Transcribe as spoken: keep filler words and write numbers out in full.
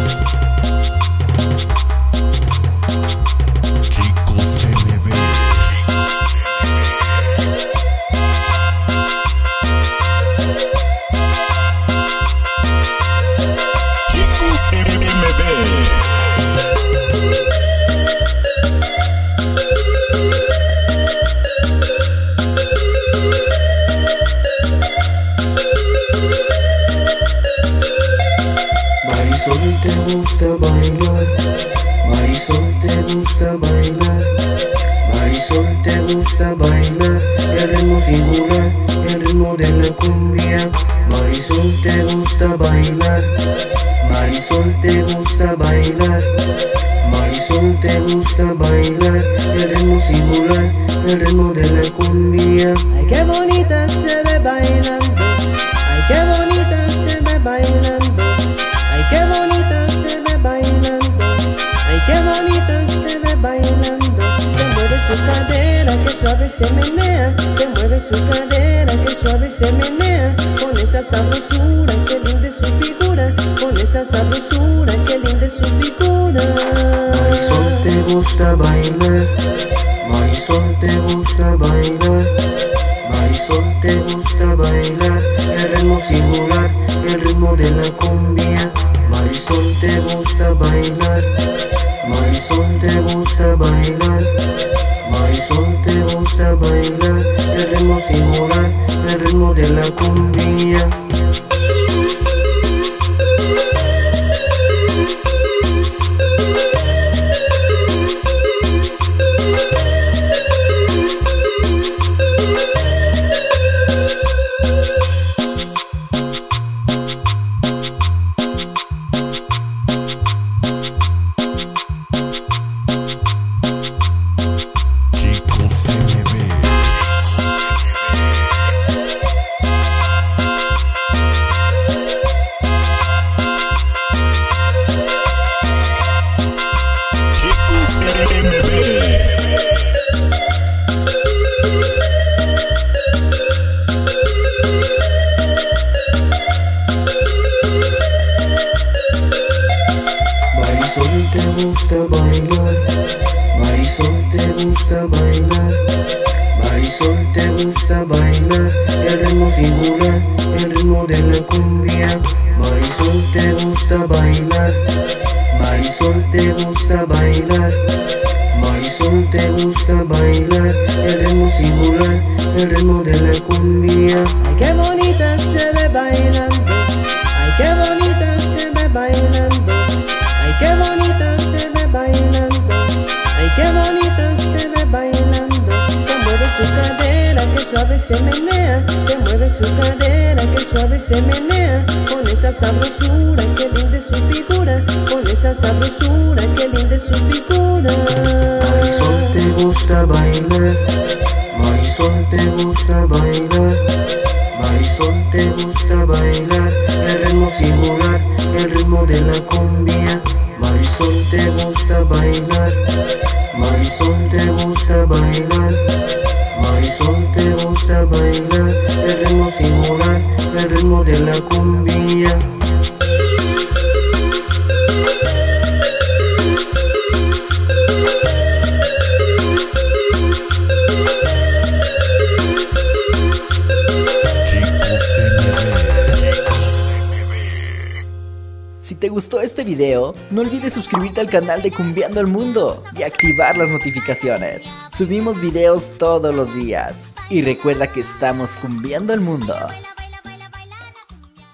te gusta bailar, Marisol te gusta bailar, Marisol te gusta bailar, el ritmo singular, el ritmo de la cumbia. Marisol te gusta bailar, Marisol te gusta bailar, Marisol te gusta bailar, el ritmo singular, el ritmo de la cumbia. Ay, qué bonita se ve bailando, ay, qué bonita se ve bailando, ay, qué bonita se ve bailando, ay, qué bonita se ve bailando. Te mueve su cadera, que suave se menea, te mueve su cadera, que suave se menea, con esa sabrosura, que linda es su figura, con esa sabrosura, que linda es su figura. Marisol te gusta bailar, Marisol te gusta bailar, Marisol te gusta bailar, el ritmo singular, el ritmo de la cumbia. Marisol te gusta bailar, Marisol te gusta bailar, Marisol te gusta bailar, el ritmo singular, el ritmo de la cumbia. Marisol te gusta bailar, Marisol te gusta bailar, Marisol te gusta bailar, el ritmo singular, el ritmo de la cumbia. Marisol te gusta bailar, Marisol te gusta bailar, Marisol te gusta bailar, el ritmo singular, el ritmo de la cumbia. Ay, qué bonita se ve bailando, ay, qué bonita se ve bailando, ay, qué bonita se ve bailando, ay, qué bonita se ve bailando. Te mueve su cadera, que suave se menea, te mueve su cadera, que suave se menea, con esa sabrosura, que linda es su figura, con esa sabrosura, que linda es su figura. Marisol te gusta bailar, Marisol te gusta bailar, Marisol te gusta bailar, el ritmo singular, el ritmo de la cumbia. Marisol te gusta bailar, Marisol te gusta bailar, Marisol te gusta bailar, el ritmo singular, el ritmo de la cumbia. Si te gustó este video, no olvides suscribirte al canal de Cumbiando el Mundo y activar las notificaciones. Subimos videos todos los días. Y recuerda que estamos cumbiando el mundo.